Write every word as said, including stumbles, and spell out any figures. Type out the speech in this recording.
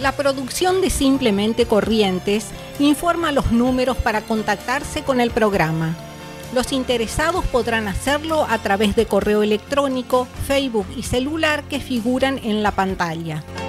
La producción de Simplemente Corrientes informa los números para contactarse con el programa. Los interesados podrán hacerlo a través de correo electrónico, Facebook y celular que figuran en la pantalla.